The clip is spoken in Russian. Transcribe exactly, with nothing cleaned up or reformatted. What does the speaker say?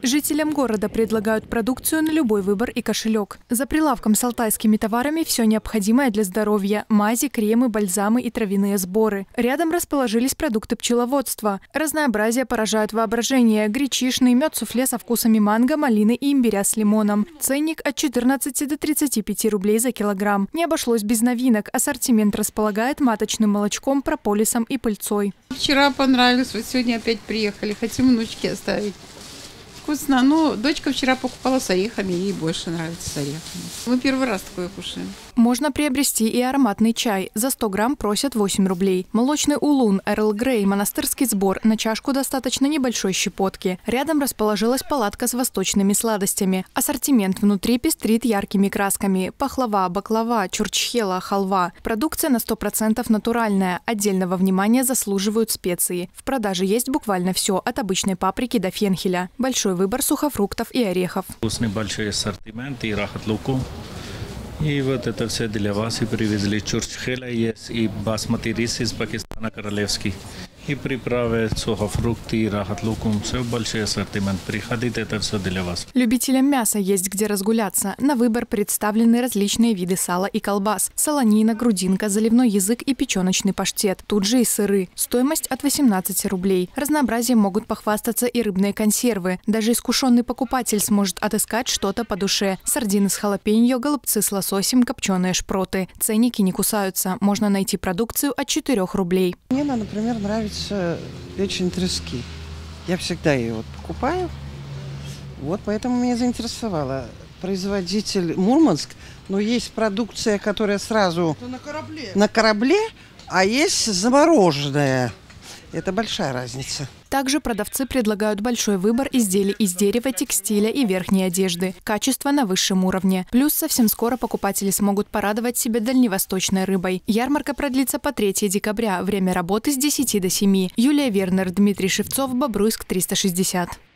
Жителям города предлагают продукцию на любой выбор и кошелек. За прилавком с алтайскими товарами все необходимое для здоровья – мази, кремы, бальзамы и травяные сборы. Рядом расположились продукты пчеловодства. Разнообразие поражает воображение – гречишный, мед-суфле со вкусами манго, малины и имбиря с лимоном. Ценник от четырнадцати до тридцати пяти рублей за килограмм. Не обошлось без новинок. Ассортимент располагает маточным молочком, прополисом и пыльцой. Вчера понравилось, вот сегодня опять приехали. Хотим внучке оставить. Вкусно. Ну, дочка вчера покупала с орехами, ей больше нравится с орехами. Мы первый раз такое кушаем. Можно приобрести и ароматный чай. За сто грамм просят восемь рублей. Молочный улун, Эрл Грей, монастырский сбор. На чашку достаточно небольшой щепотки. Рядом расположилась палатка с восточными сладостями. Ассортимент внутри пестрит яркими красками. Пахлава, баклава, чурчхела, халва. Продукция на сто процентов натуральная. Отдельного внимания заслуживают специи. В продаже есть буквально все, от обычной паприки до фенхеля. Большой выбор сухофруктов и орехов. Вкусный большой ассортимент и рахат луку. И вот это все для вас. И привезли чурчхела есть, и басмати рис из Пакистана королевский. И приправы, сухофрукты, и рахат лукум. Все большой ассортимент. Приходите, это все для вас. Любителям мяса есть где разгуляться. На выбор представлены различные виды сала и колбас. Солонина, грудинка, заливной язык и печеночный паштет. Тут же и сыры. Стоимость от восемнадцати рублей. Разнообразием могут похвастаться и рыбные консервы. Даже искушенный покупатель сможет отыскать что-то по душе. Сардины с халапеньо, голубцы с лососем, копченые шпроты. Ценники не кусаются. Можно найти продукцию от четырёх рублей. Мне, например, нравится печень трески. Я всегда ее вот покупаю. Вот поэтому меня заинтересовало. Производитель Мурманск, но есть продукция, которая сразу на корабле. на корабле, а есть замороженная. Это большая разница. Также продавцы предлагают большой выбор изделий из дерева, текстиля и верхней одежды. Качество на высшем уровне. Плюс совсем скоро покупатели смогут порадовать себя дальневосточной рыбой. Ярмарка продлится по третьего декабря. Время работы с десяти до семи. Юлия Вернер, Дмитрий Шевцов, Бобруйск, триста шестьдесят.